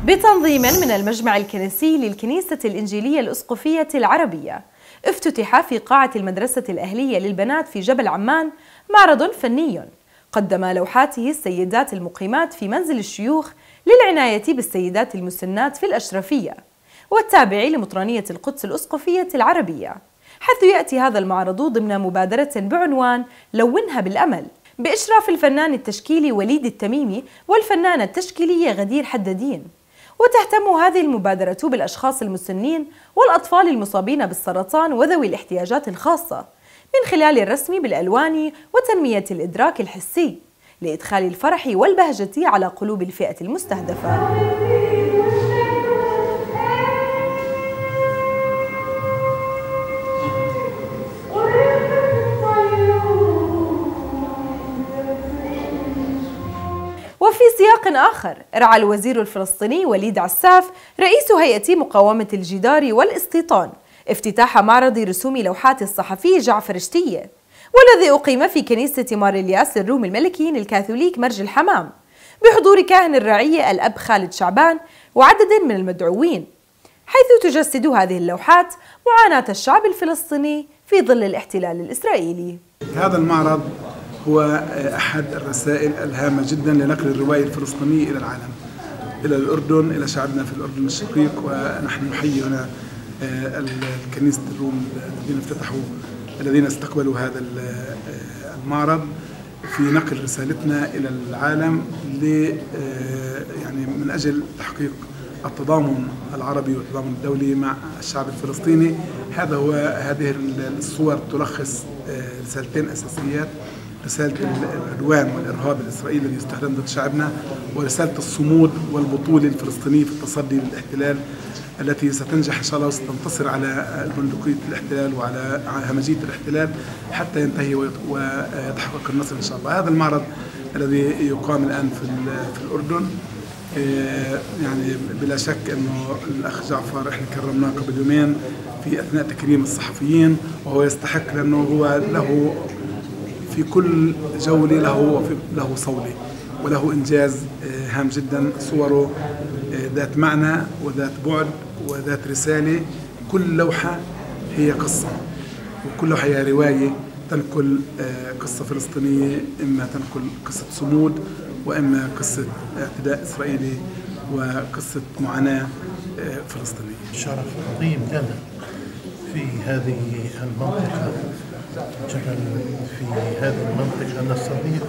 بتنظيم من المجمع الكنسي للكنيسة الإنجيلية الأسقفية العربية، افتتح في قاعة المدرسة الأهلية للبنات في جبل عمان معرض فني قدم لوحاته السيدات المقيمات في منزل الشيوخ للعناية بالسيدات المسنات في الأشرفية والتابع لمطرانية القدس الأسقفية العربية، حيث يأتي هذا المعرض ضمن مبادرة بعنوان لونها بالأمل بإشراف الفنان التشكيلي وليد التميمي والفنانة التشكيلية غدير حدادين. وتهتم هذه المبادرة بالأشخاص المسنين والأطفال المصابين بالسرطان وذوي الاحتياجات الخاصة من خلال الرسم بالألوان وتنمية الإدراك الحسي لإدخال الفرح والبهجة على قلوب الفئة المستهدفة. وفي سياق آخر، رعى الوزير الفلسطيني وليد عساف رئيس هيئة مقاومة الجدار والاستيطان افتتاح معرض رسوم لوحات الصحفي جعفر شتية، والذي أقيم في كنيسة مار الياس للروم الملكيين الكاثوليك مرج الحمام بحضور كاهن الرعية الأب خالد شعبان وعدد من المدعوين، حيث تجسد هذه اللوحات معاناة الشعب الفلسطيني في ظل الاحتلال الإسرائيلي. هذا المعرض هو أحد الرسائل الهامة جدا لنقل الرواية الفلسطينية إلى العالم، إلى الأردن، إلى شعبنا في الأردن الشقيق. ونحن نحيي هنا كنيسة الروم الذين استقبلوا هذا المعرض في نقل رسالتنا إلى العالم يعني من أجل تحقيق التضامن العربي والتضامن الدولي مع الشعب الفلسطيني. هذه الصور تلخص رسالتين أساسيات: رسالة العدوان والإرهاب الإسرائيلي الذي يستخدم ضد شعبنا، ورسالة الصمود والبطولة الفلسطينية في التصدي للاحتلال التي ستنجح إن شاء الله وستنتصر على بندقية الاحتلال وعلى همجية الاحتلال حتى ينتهي ويتحقق النصر إن شاء الله. هذا المعرض الذي يقام الآن في الأردن، يعني بلا شك أنه الأخ جعفر إحنا كرمناه قبل يومين في أثناء تكريم الصحفيين، وهو يستحق لأنه هو له في كل جولة له صولة وله إنجاز هام جدا. صوره ذات معنى وذات بعد وذات رسالة. كل لوحة هي قصة، وكل لوحة هي رواية تنقل قصة فلسطينية، إما تنقل قصة صمود وإما قصة اعتداء إسرائيلي وقصة معاناة فلسطينية. شرف عظيم لنا في هذه المنطقة، في هذه المنطقة نستضيف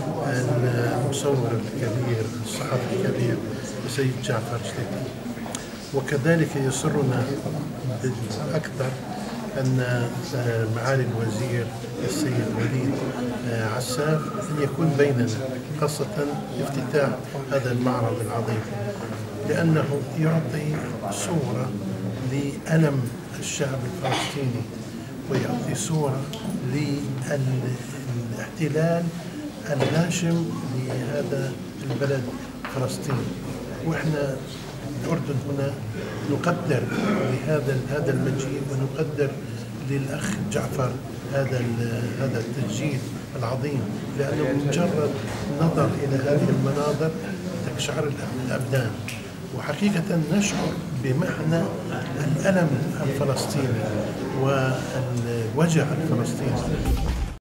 المصور الكبير الصحفي الكبير السيد جعفر شتية، وكذلك يسرنا أكثر أن معالي الوزير السيد وليد عساف أن يكون بيننا، خاصة افتتاح هذا المعرض العظيم، لأنه يعطي صورة لألم الشعب الفلسطيني ويعطي صورة للاحتلال الغاشم لهذا البلد فلسطين. وإحنا الأردن هنا نقدر لهذا المجيء، ونقدر للأخ جعفر هذا التسجيل العظيم، لأنه مجرد نظر إلى هذه المناظر تقشعر الأبدان، وحقيقة نشعر بمعنى الألم الفلسطيني والوجع الفلسطيني.